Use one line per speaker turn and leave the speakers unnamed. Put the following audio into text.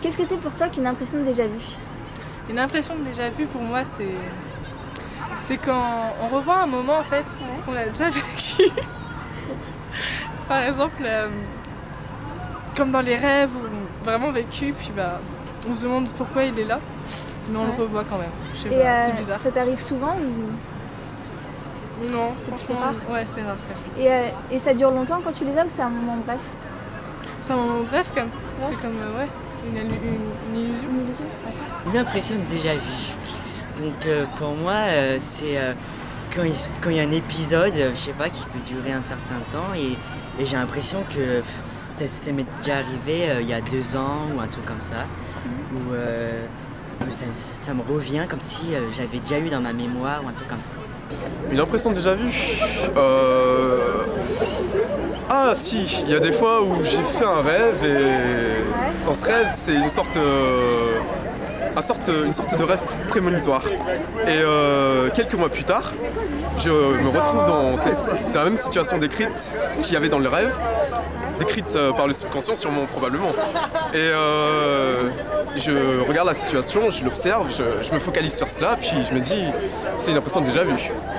Qu'est-ce que c'est pour toi qu'une impression de déjà-vu?
Une impression de déjà-vu pour moi, c'est quand on revoit un moment en fait qu'on a déjà vécu. Par exemple, comme dans les rêves ou vraiment vécu, puis on se demande pourquoi il est là, mais on le revoit quand même. Je sais pas, c'est bizarre.
Ça t'arrive souvent ou...
Non,
c'est
franchement,
rare.
Ouais, c'est rare.
Et ça dure longtemps quand tu les as ou c'est un moment bref?
C'est un moment bref, comme. C'est comme une illusion.
Une illusion?
Une impression de déjà vu. Donc pour moi, c'est quand il y a un épisode, je sais pas, qui peut durer un certain temps et j'ai l'impression que ça m'est déjà arrivé il y a 2 ans ou un truc comme ça, où ça me revient comme si j'avais déjà eu dans ma mémoire ou un truc comme ça.
Une impression de déjà vu. Ah si, il y a des fois où j'ai fait un rêve et dans ce rêve c'est une sorte de rêve prémonitoire. Et quelques mois plus tard, je me retrouve dans la même situation décrite qu'il y avait dans le rêve, décrite par le subconscient sûrement probablement. Et je regarde la situation, je l'observe, je me focalise sur cela, puis je me dis c'est une impression de déjà vu.